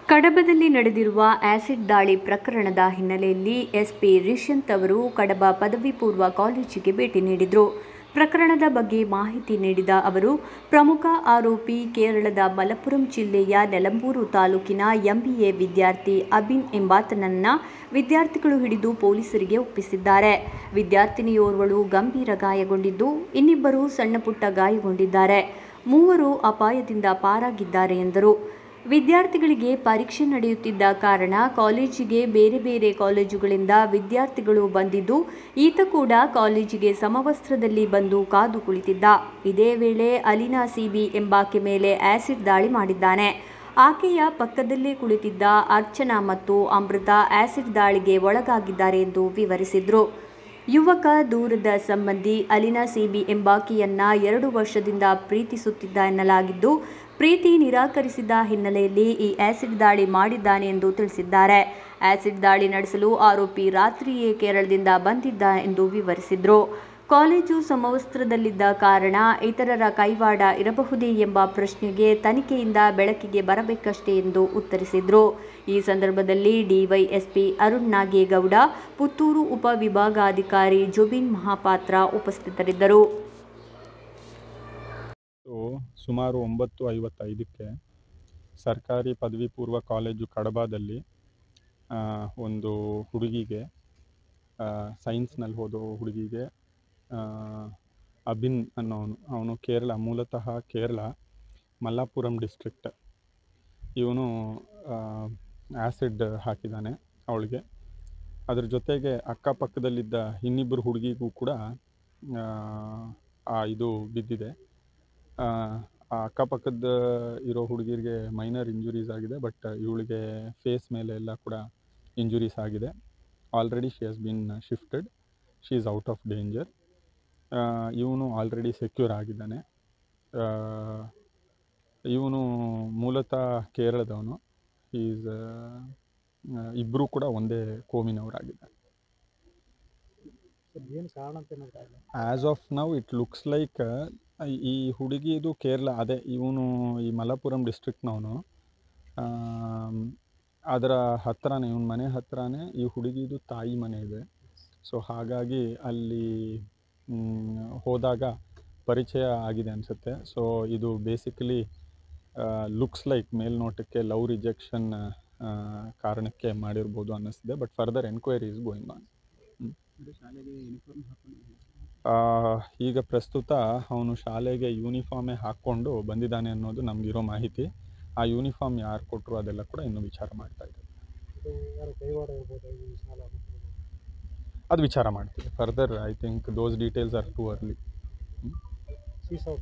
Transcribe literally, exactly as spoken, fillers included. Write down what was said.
ಕಡಬದಲ್ಲಿ ನಡೆದಿರುವ ಆಸಿಡ್ ದಾಳಿ ಪ್ರಕರಣದ ಹಿನ್ನೆಲೆಯಲ್ಲಿ ಎಸ್ಪಿ ರಿಷಂತ್ ಅವರು ಕಡಬ ಪದವಿ ಪೂರ್ವ ಕಾಲೇಜಿಗೆ ಭೇಟಿ ನೀಡಿದರು. ಪ್ರಕರಣದ ಬಗ್ಗೆ ಮಾಹಿತಿ ನೀಡಿದ ಅವರು, ಪ್ರಮುಖ ಆರೋಪಿ ಕೇರಳದ ಮಲಪ್ಪುರಂ ಜಿಲ್ಲೆಯ ನೆಲಂಬೂರು ತಾಲೂಕಿನ ಎಂಬಿಎ ವಿದ್ಯಾರ್ಥಿ ಅಭಿನ್ ಎಂಬಾತನನ್ನ ವಿದ್ಯಾರ್ಥಿಗಳು ಹಿಡಿದು ಪೊಲೀಸರಿಗೆ ಒಪ್ಪಿಸಿದ್ದಾರೆ. ವಿದ್ಯಾರ್ಥಿನಿಯೋರ್ವಳು ಗಂಭೀರ ಗಾಯಗೊಂಡಿದ್ದು, ಇನ್ನಿಬ್ಬರು ಸಣ್ಣಪುಟ್ಟ ಗಾಯಗೊಂಡಿದ್ದಾರೆ. ಮೂವರು ಅಪಾಯದಿಂದ ಪಾರಾಗಿದ್ದಾರೆ ಎಂದರು. ವಿದ್ಯಾರ್ಥಿಗಳಿಗೆ ಪರೀಕ್ಷೆ ನಡೆಯುತ್ತಿದ್ದ ಕಾರಣ ಕಾಲೇಜಿಗೆ ಬೇರೆ ಬೇರೆ ಕಾಲೇಜುಗಳಿಂದ ವಿದ್ಯಾರ್ಥಿಗಳು ಬಂದಿದ್ದು, ಈತ ಕೂಡ ಕಾಲೇಜಿಗೆ ಸಮವಸ್ತ್ರದಲ್ಲಿ ಬಂದು ಕಾದು ಕುಳಿತಿದ್ದ. ಇದೇ ವೇಳೆ ಅಲಿನಾ ಸಿಬಿ ಎಂಬಾಕೆ ಮೇಲೆ ಆಸಿಡ್ ದಾಳಿ ಮಾಡಿದ್ದಾನೆ. ಆಕೆಯ ಪಕ್ಕದಲ್ಲೇ ಕುಳಿತಿದ್ದ ಅರ್ಚನಾ ಮತ್ತು ಅಮೃತ ಆಸಿಡ್ ದಾಳಿಗೆ ಒಳಗಾಗಿದ್ದಾರೆ ಎಂದು ವಿವರಿಸಿದರು. ಯುವಕ ದೂರದ ಸಂಬಂಧಿ ಅಲಿನಾ ಸಿಬಿ ಎಂಬಾಕೆಯನ್ನ ಎರಡು ವರ್ಷದಿಂದ ಪ್ರೀತಿಸುತ್ತಿದ್ದ ಎನ್ನಲಾಗಿದ್ದು, ಪ್ರೀತಿ ನಿರಾಕರಿಸಿದ ಹಿನ್ನೆಲೆಯಲ್ಲಿ ಈ ಆಸಿಡ್ ದಾಳಿ ಮಾಡಿದ್ದಾನೆ ಎಂದು ತಿಳಿಸಿದ್ದಾರೆ. ಆಸಿಡ್ ದಾಳಿ ನಡೆಸಲು ಆರೋಪಿ ರಾತ್ರಿಯೇ ಕೇರಳದಿಂದ ಬಂದಿದ್ದ ಎಂದು ವಿವರಿಸಿದರು. ಕಾಲೇಜು ಸಮವಸ್ತ್ರದಲ್ಲಿದ್ದ ಕಾರಣ ಇತರರ ಕೈವಾಡ ಇರಬಹುದೇ ಎಂಬ ಪ್ರಶ್ನೆಗೆ ತನಿಖೆಯಿಂದ ಬೆಳಕಿಗೆ ಬರಬೇಕಷ್ಟೇ ಎಂದು ಉತ್ತರಿಸಿದರು. ಈ ಸಂದರ್ಭದಲ್ಲಿ ಡಿವೈಎಸ್ಪಿ ಅರುಣ್ ನಾಗೇಗೌಡ, ಪುತ್ತೂರು ಉಪವಿಭಾಗಾಧಿಕಾರಿ ಜುಬಿನ್ ಮಹಾಪಾತ್ರ ಉಪಸ್ಥಿತರಿದ್ದರು. ಸುಮಾರು ಒಂಬತ್ತು ಐವತ್ತೈದಕ್ಕೆ ಸರ್ಕಾರಿ ಪದವಿ ಪೂರ್ವ ಕಾಲೇಜು ಕಡಬದಲ್ಲಿ ಒಂದು ಹುಡುಗಿಗೆ, ಸೈನ್ಸ್ನಲ್ಲಿ ಓದೋ ಹುಡುಗಿಗೆ, ಅಭಿನ್ ಅನ್ನೋನು, ಅವನು ಕೇರಳ, ಮೂಲತಃ ಕೇರಳ ಮಲ್ಲಾಪುರಂ ಡಿಸ್ಟ್ರಿಕ್ಟ್. ಇವನು ಆ್ಯಸಿಡ್ ಹಾಕಿದ್ದಾನೆ ಅವಳಿಗೆ. ಅದ್ರ ಜೊತೆಗೆ ಅಕ್ಕಪಕ್ಕದಲ್ಲಿದ್ದ ಇನ್ನಿಬ್ಬರು ಹುಡುಗಿಗೂ ಕೂಡ ಇದು ಬಿದ್ದಿದೆ. ಆ ಅಕ್ಕಪಕ್ಕದ ಇರೋ ಹುಡುಗಿರಿಗೆ ಮೈನರ್ ಇಂಜುರೀಸ್ ಆಗಿದೆ, ಬಟ್ ಇವಳಿಗೆ ಫೇಸ್ ಮೇಲೆ ಎಲ್ಲ ಕೂಡ ಇಂಜುರೀಸ್ ಆಗಿದೆ. Already she has been shifted, she is out of danger. ಇವನು ಆಲ್ರೆಡಿ ಸೆಕ್ಯೂರ್ ಆಗಿದ್ದಾನೆ. ಇವನು ಮೂಲತಃ ಕೇರಳದವನು. ಈಸ್ ಇಬ್ಬರೂ ಕೂಡ ಒಂದೇ ಕೋಮಿನವರಾಗಿದ್ದಾರೆ. As of now it looks like ಈ ಹುಡುಗಿದು ಕೇರಳ, ಅದೇ ಇವನು ಈ ಮಲಪ್ಪುರಂ ಡಿಸ್ಟ್ರಿಕ್ಟ್ನವನು. ಅದರ ಹತ್ತಿರನೇ, ಇವನ ಮನೆ ಹತ್ತಿರನೇ ಈ ಹುಡುಗಿದು ತಾಯಿ ಮನೆ ಇದೆ. ಸೊ ಹಾಗಾಗಿ ಅಲ್ಲಿ ಹೋದಾಗ ಪರಿಚಯ ಆಗಿದೆ ಅನಿಸುತ್ತೆ. ಸೊ ಇದು ಬೇಸಿಕಲಿ ಲುಕ್ಸ್ ಲೈಕ್ ಮೇಲ್ನೋಟಕ್ಕೆ ಲವ್ ರಿಜೆಕ್ಷನ್ ಕಾರಣಕ್ಕೆ ಮಾಡಿರ್ಬೋದು ಅನ್ನಿಸ್ತಿದೆ. But further enquiry is going on. ಈಗ ಪ್ರಸ್ತುತ ಅವನು ಶಾಲೆಗೆ ಯೂನಿಫಾರ್ಮೇ ಹಾಕ್ಕೊಂಡು ಬಂದಿದ್ದಾನೆ ಅನ್ನೋದು ನಮಗಿರೋ ಮಾಹಿತಿ. ಆ ಯೂನಿಫಾರ್ಮ್ ಯಾರು ಕೊಟ್ಟರು ಅದೆಲ್ಲ ಕೂಡ ಇನ್ನೂ ವಿಚಾರ ಮಾಡ್ತಾ ಇದ್ದಾರೆ. ಅದು ವಿಚಾರ ಮಾಡ್ತೀವಿ further. I think those details are too early.